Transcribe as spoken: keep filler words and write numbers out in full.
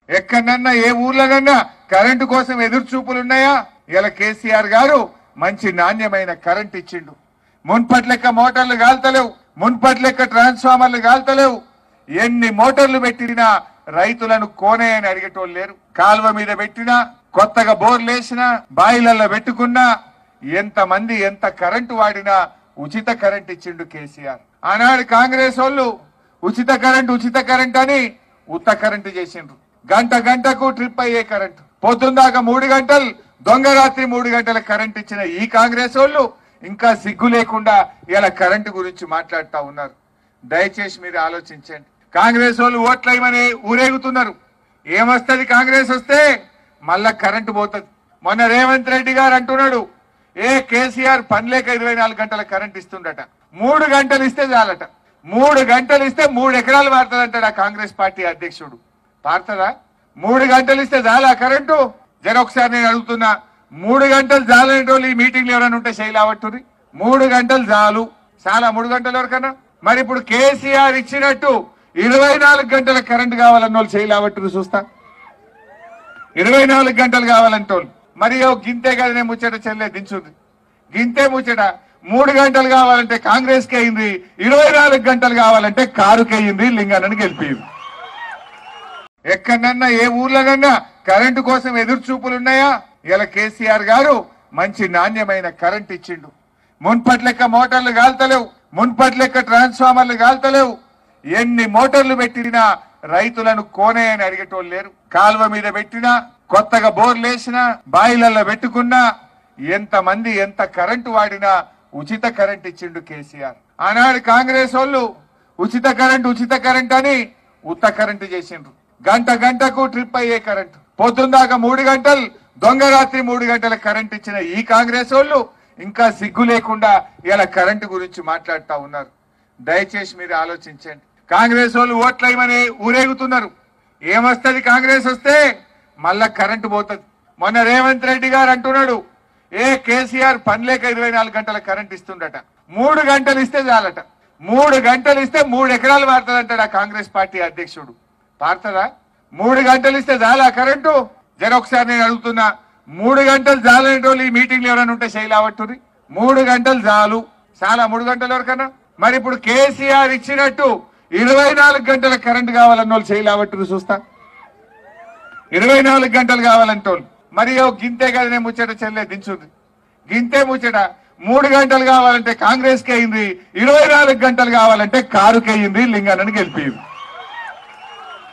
ఎక్కడన్నా ఏ ఊర్లోనన్నా కరెంటు కోసం ఎదురు చూపులు ఉన్నాయా? ఇలా కేసీఆర్ గారు మంచి నాణ్యమైన కరెంట్ ఇచ్చిండు. మున్పటి లెక్క మోటార్లు గాల్తలేవు, మున్పటి లెక్క ట్రాన్స్ఫార్మర్లు గాల్తలేవు. ఎన్ని మోటార్లు పెట్టినా రైతులను కోనేయని అడిగేటోళ్ళు లేరు. కాలువ మీద పెట్టినా, కొత్తగా బోర్లు వేసినా, బాయిలల్లో పెట్టుకున్నా, ఎంత మంది ఎంత కరెంటు వాడినా ఉచిత కరెంట్ ఇచ్చిండు కేసీఆర్. ఆనాడు కాంగ్రెస్ వాళ్ళు ఉచిత కరెంట్ ఉచిత కరెంట్ అని ఉత్త కరెంటు చేసిండ్రు. గంట గంటకు ట్రిప్ అయ్యే కరెంటు, పొద్దుందాకా మూడు గంటలు దొంగ రాత్రి మూడు గంటల కరెంట్ ఇచ్చిన ఈ కాంగ్రెస్ వాళ్ళు ఇంకా సిగ్గు లేకుండా ఇలా కరెంటు గురించి మాట్లాడుతూ ఉన్నారు. దయచేసి మీరు ఆలోచించండి. కాంగ్రెస్ వాళ్ళు ఓట్లేమని ఊరేగుతున్నారు. ఏమొస్తుంది కాంగ్రెస్ వస్తే? మళ్ళా కరెంటు పోతుంది. మొన్న రేవంత్ రెడ్డి గారు అంటున్నాడు, ఏ కేసీఆర్ పని లేక ఇరవై నాలుగు గంటల కరెంట్ ఇస్తుండట. మూడు గంటలు ఇస్తే చాలట. మూడు గంటలు ఇస్తే మూడు ఎకరాలు మారుతుందంటాడు ఆ కాంగ్రెస్ పార్టీ అధ్యక్షుడు. పారుతుందా? మూడు గంటలు ఇస్తే చాలా కరెంటు? జర ఒకసారి నేను అడుగుతున్నా, మూడు గంటలు చాలనేటోళ్ళు ఈ మీటింగ్లు ఎవరైనా ఉంటే శైలావట్టుని మూడు గంటలు చాలు. చాలా మూడు గంటల వరకన్నా. మరి ఇప్పుడు కేసీఆర్ ఇచ్చినట్టు ఇరవై నాలుగు గంటల కరెంటు కావాలన్న వాళ్ళు శైలావట్టుని చూస్తా. ఇరవై నాలుగు గంటలు కావాలంటోళ్ళు మరి గింతే కదా నేను ముచ్చట చెల్లె దించుంది. గింతే ముచ్చట. మూడు గంటలు కావాలంటే కాంగ్రెస్ కి అయింది, ఇరవై నాలుగు గంటలు కావాలంటే కారుకి అయింది, లింగాన్ని గెలిపింది. ఎక్కడన్నా ఏ ఊర్లోనన్నా కరెంటు కోసం ఎదురు చూపులు ఉన్నాయా? ఇలా కేసీఆర్ గారు మంచి నాణ్యమైన కరెంట్ ఇచ్చిండు. మున్పటి లెక్క మోటార్లు గాల్తలేవు, మున్పటి లెక్క ట్రాన్స్ఫార్మర్లు గాల్తలేవు. ఎన్ని మోటార్లు పెట్టినా రైతులను కోనేయని అడిగేటోళ్ళు లేరు. కాలువ మీద పెట్టినా, కొత్తగా బోర్లు వేసినా, బాయిలల్లో పెట్టుకున్నా, ఎంత మంది ఎంత కరెంటు వాడినా ఉచిత కరెంట్ ఇచ్చిండు కేసీఆర్. ఆనాడు కాంగ్రెస్ వాళ్ళు ఉచిత కరెంట్ ఉచిత కరెంట్ అని ఉత్త కరెంటు చేసిండ్రు. గంట గంటకు ట్రిప్ అయ్యే కరెంటు, పొద్దుందాకా మూడు గంటలు దొంగ రాత్రి మూడు గంటల కరెంట్ ఇచ్చిన ఈ కాంగ్రెస్ వాళ్ళు ఇంకా సిగ్గు లేకుండా ఇలా కరెంటు గురించి మాట్లాడుతూ ఉన్నారు. దయచేసి మీరు ఆలోచించండి. కాంగ్రెస్ వాళ్ళు ఓట్లేమని ఊరేగుతున్నారు. ఏమొస్తుంది కాంగ్రెస్ వస్తే? మళ్ళా కరెంటు పోతుంది. మొన్న రేవంత్ రెడ్డి గారు అంటున్నాడు, ఏ కేసీఆర్ పని లేక ఇరవై నాలుగు గంటల కరెంట్ ఇస్తుండట. మూడు గంటలు ఇస్తే చాలట. మూడు గంటలు ఇస్తే మూడు ఎకరాలు మారుతుందంటాడు ఆ కాంగ్రెస్ పార్టీ అధ్యక్షుడు. పారుతుందా? మూడు గంటలు ఇస్తే చాలా కరెంటు? జర ఒకసారి నేను అడుగుతున్నా, మూడు గంటలు చాలనేటోళ్ళు ఈ మీటింగ్లు ఎవరైనా ఉంటే శైలావట్టుని మూడు గంటలు చాలు. చాలా మూడు గంటల వరకన్నా. మరి ఇప్పుడు కేసీఆర్ ఇచ్చినట్టు ఇరవై నాలుగు గంటల కరెంటు కావాలన్న వాళ్ళు శైలావట్టుని చూస్తా. ఇరవై నాలుగు గంటలు కావాలంటోళ్ళు మరి గింతే కదా నేను ముచ్చట చెల్లె దించుంది. గింతే ముచ్చట. మూడు గంటలు కావాలంటే కాంగ్రెస్ కి అయింది, ఇరవై నాలుగు గంటలు కావాలంటే కారుకి అయింది, లింగాన్ని గెలిపింది.